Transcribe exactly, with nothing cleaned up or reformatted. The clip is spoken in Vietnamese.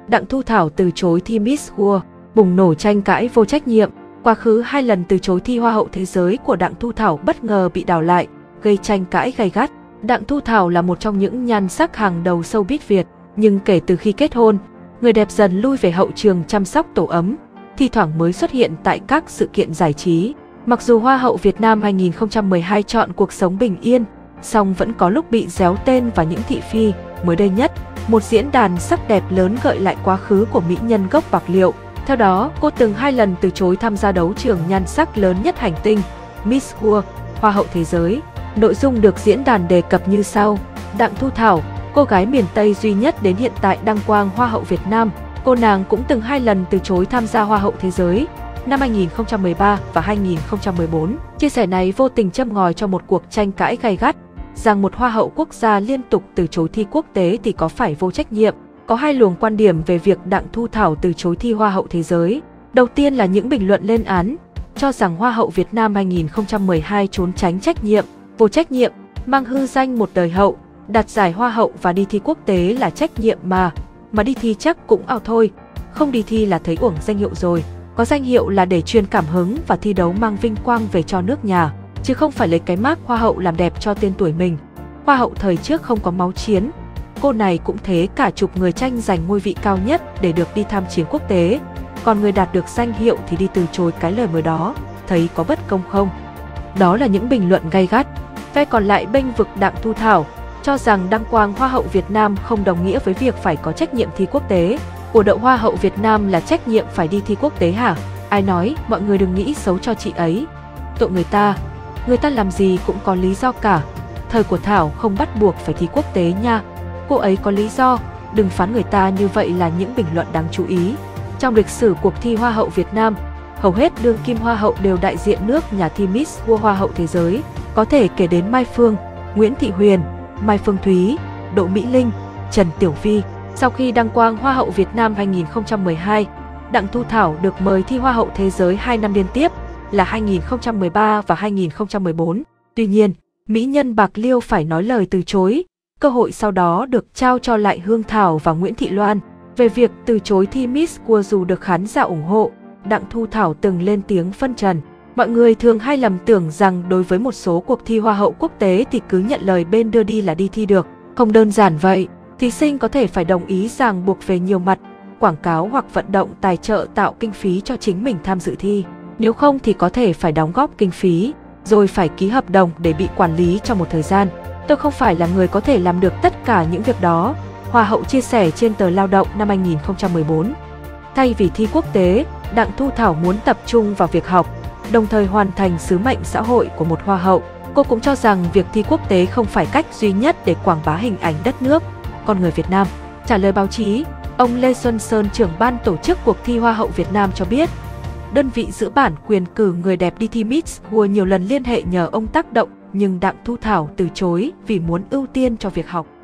Đặng Thu Thảo từ chối thi Miss World, bùng nổ tranh cãi vô trách nhiệm. Quá khứ hai lần từ chối thi Hoa hậu Thế giới của Đặng Thu Thảo bất ngờ bị đảo lại, gây tranh cãi gay gắt. Đặng Thu Thảo là một trong những nhan sắc hàng đầu showbiz Việt, nhưng kể từ khi kết hôn, người đẹp dần lui về hậu trường chăm sóc tổ ấm, thi thoảng mới xuất hiện tại các sự kiện giải trí. Mặc dù Hoa hậu Việt Nam hai nghìn không trăm mười hai chọn cuộc sống bình yên, song vẫn có lúc bị déo tên vào những thị phi. Mới đây nhất, một diễn đàn sắc đẹp lớn gợi lại quá khứ của mỹ nhân gốc Bạc Liêu. Theo đó, cô từng hai lần từ chối tham gia đấu trường nhan sắc lớn nhất hành tinh, Miss World, Hoa hậu Thế giới. Nội dung được diễn đàn đề cập như sau. Đặng Thu Thảo, cô gái miền Tây duy nhất đến hiện tại đăng quang Hoa hậu Việt Nam. Cô nàng cũng từng hai lần từ chối tham gia Hoa hậu Thế giới, năm hai nghìn không trăm mười ba và hai nghìn không trăm mười bốn. Chia sẻ này vô tình châm ngòi cho một cuộc tranh cãi gay gắt, rằng một Hoa hậu quốc gia liên tục từ chối thi quốc tế thì có phải vô trách nhiệm. Có hai luồng quan điểm về việc Đặng Thu Thảo từ chối thi Hoa hậu Thế giới. Đầu tiên là những bình luận lên án, cho rằng Hoa hậu Việt Nam hai nghìn không trăm mười hai trốn tránh trách nhiệm, vô trách nhiệm, mang hư danh một đời hậu, đặt giải Hoa hậu và đi thi quốc tế là trách nhiệm mà, mà đi thi chắc cũng ao thôi, không đi thi là thấy uổng danh hiệu rồi. Có danh hiệu là để truyền cảm hứng và thi đấu mang vinh quang về cho nước nhà, chứ không phải lấy cái mác Hoa hậu làm đẹp cho tên tuổi mình. Hoa hậu thời trước không có máu chiến, cô này cũng thế, cả chục người tranh giành ngôi vị cao nhất để được đi tham chiến quốc tế, còn người đạt được danh hiệu thì đi từ chối cái lời mời đó, thấy có bất công không? Đó là những bình luận gay gắt. Phe còn lại bênh vực Đặng Thu Thảo, cho rằng đăng quang Hoa hậu Việt Nam không đồng nghĩa với việc phải có trách nhiệm thi quốc tế. Của đậu Hoa hậu Việt Nam là trách nhiệm phải đi thi quốc tế hả? Ai nói, mọi người đừng nghĩ xấu cho chị ấy. Tội người ta, người ta làm gì cũng có lý do cả. Thời của Thảo không bắt buộc phải thi quốc tế nha. Cô ấy có lý do, đừng phán người ta như vậy là những bình luận đáng chú ý. Trong lịch sử cuộc thi Hoa hậu Việt Nam, hầu hết đương kim Hoa hậu đều đại diện nước nhà thi Miss World Hoa hậu Thế giới. Có thể kể đến Mai Phương, Nguyễn Thị Huyền, Mai Phương Thúy, Đỗ Mỹ Linh, Trần Tiểu Vy. Sau khi đăng quang Hoa hậu Việt Nam hai nghìn không trăm mười hai, Đặng Thu Thảo được mời thi Hoa hậu Thế giới hai năm liên tiếp là hai nghìn không trăm mười ba và hai nghìn không trăm mười bốn. Tuy nhiên, mỹ nhân Bạc Liêu phải nói lời từ chối. Cơ hội sau đó được trao cho lại Hương Thảo và Nguyễn Thị Loan. Về việc từ chối thi Miss World dù được khán giả ủng hộ, Đặng Thu Thảo từng lên tiếng phân trần. Mọi người thường hay lầm tưởng rằng đối với một số cuộc thi Hoa hậu quốc tế thì cứ nhận lời bên đưa đi là đi thi được. Không đơn giản vậy, thí sinh có thể phải đồng ý ràng buộc về nhiều mặt, quảng cáo hoặc vận động tài trợ tạo kinh phí cho chính mình tham dự thi. Nếu không thì có thể phải đóng góp kinh phí, rồi phải ký hợp đồng để bị quản lý trong một thời gian. Tôi không phải là người có thể làm được tất cả những việc đó, Hoa hậu chia sẻ trên tờ Lao động năm hai nghìn không trăm mười bốn. Thay vì thi quốc tế, Đặng Thu Thảo muốn tập trung vào việc học, đồng thời hoàn thành sứ mệnh xã hội của một Hoa hậu. Cô cũng cho rằng việc thi quốc tế không phải cách duy nhất để quảng bá hình ảnh đất nước, con người Việt Nam. Trả lời báo chí, ông Lê Xuân Sơn, trưởng ban tổ chức cuộc thi Hoa hậu Việt Nam cho biết, đơn vị giữ bản quyền cử người đẹp đi thi Miss World nhiều lần liên hệ nhờ ông tác động, nhưng Đặng Thu Thảo từ chối vì muốn ưu tiên cho việc học.